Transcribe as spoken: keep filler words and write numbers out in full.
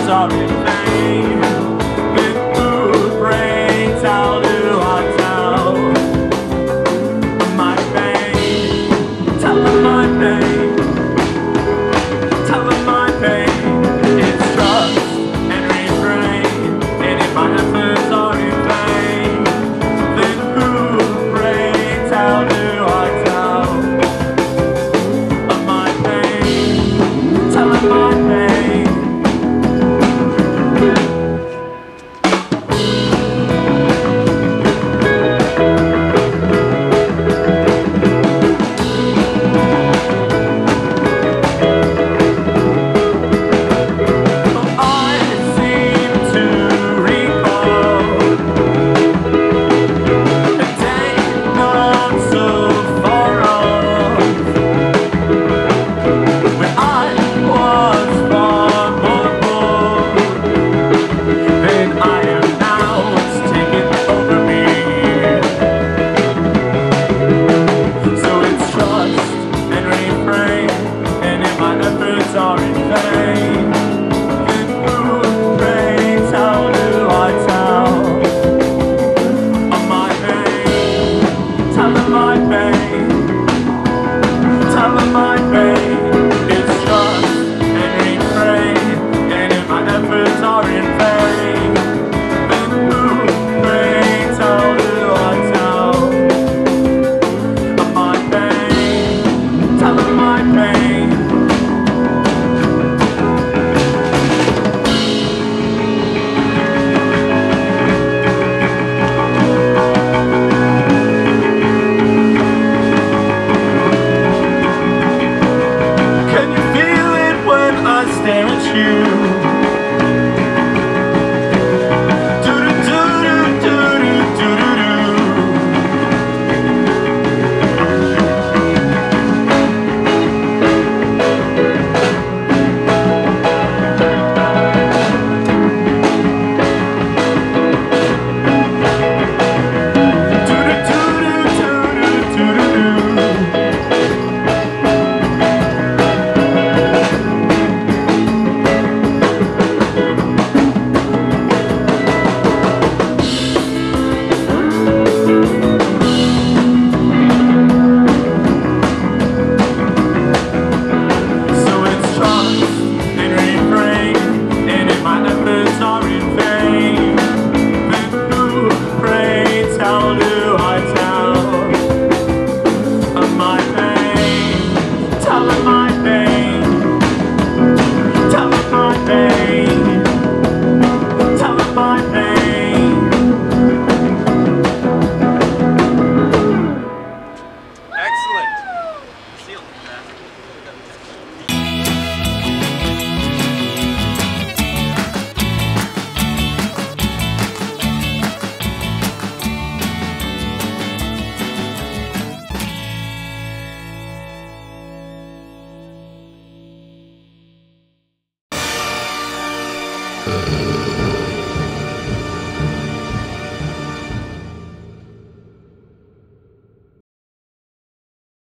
efforts are in vain. With food brains, how do I tell my pain? Tell them my pain. Tell them my pain. It's trust and refrain. And if my efforts are in vain, then food brains, how do I tell my pain? Tell them my pain. Are in vain. Then food brains, how do I tell of my pain? Tell them my pain. Tell them my pain. It's trust and refrain. And if my efforts are in vain, then food brains, how do I tell of my pain? Tell them my pain. Stare at you.